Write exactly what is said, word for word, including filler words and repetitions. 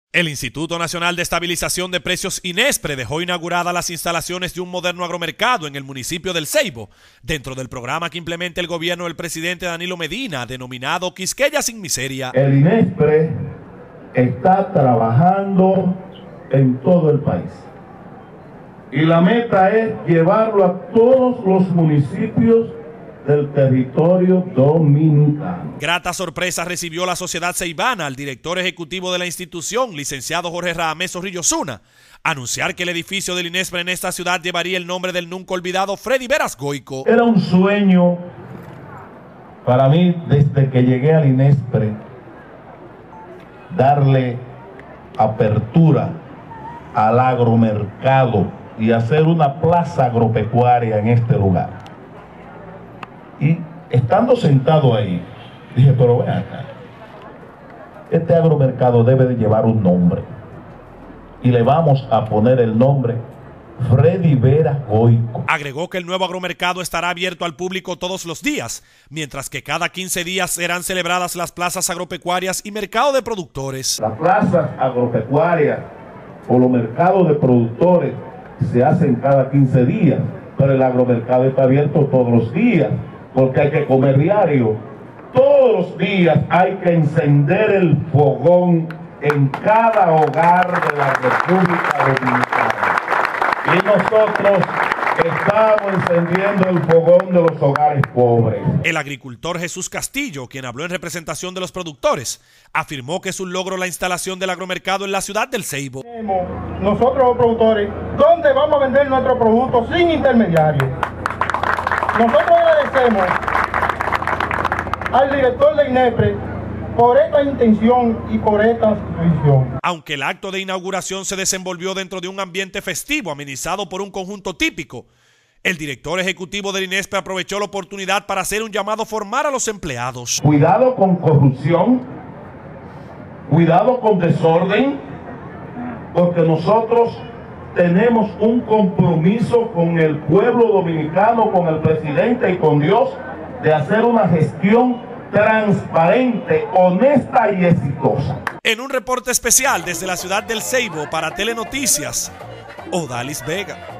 El Instituto Nacional de Estabilización de Precios INESPRE dejó inauguradas las instalaciones de un moderno agromercado en el municipio del Ceibo, dentro del programa que implementa el gobierno del presidente Danilo Medina, denominado Quisqueya sin Miseria. El INESPRE está trabajando en todo el país y la meta es llevarlo a todos los municipios del territorio dominicano. Grata sorpresa recibió la sociedad ceibana al director ejecutivo de la institución, licenciado Jorge Radamés Zorrillo Zuna, anunciar que el edificio del INESPRE en esta ciudad llevaría el nombre del nunca olvidado Freddy Veras Goico. Era un sueño para mí desde que llegué al INESPRE darle apertura al agromercado y hacer una plaza agropecuaria en este lugar. Y estando sentado ahí, dije, pero ven acá, este agromercado debe de llevar un nombre. Y le vamos a poner el nombre Freddy Veras Goico. Agregó que el nuevo agromercado estará abierto al público todos los días, mientras que cada quince días serán celebradas las plazas agropecuarias y mercado de productores. Las plazas agropecuarias o los mercados de productores se hacen cada quince días, pero el agromercado está abierto todos los días, porque hay que comer diario. Todos los días hay que encender el fogón en cada hogar de la República Dominicana. Y nosotros estamos encendiendo el fogón de los hogares pobres. El agricultor Jesús Castillo, quien habló en representación de los productores, afirmó que es un logro la instalación del agromercado en la ciudad del Ceibo. Nosotros los productores, ¿dónde vamos a vender nuestro producto sin intermediarios? Nosotros agradecemos al director de INESPRE por esta intención y por esta visión. Aunque el acto de inauguración se desenvolvió dentro de un ambiente festivo amenizado por un conjunto típico, el director ejecutivo del INESPRE aprovechó la oportunidad para hacer un llamado formal a los empleados. Cuidado con corrupción, cuidado con desorden, porque nosotros tenemos un compromiso con el pueblo dominicano, con el presidente y con Dios, de hacer una gestión transparente, honesta y exitosa. En un reporte especial desde la ciudad del Ceibo para Telenoticias, Odalis Vega.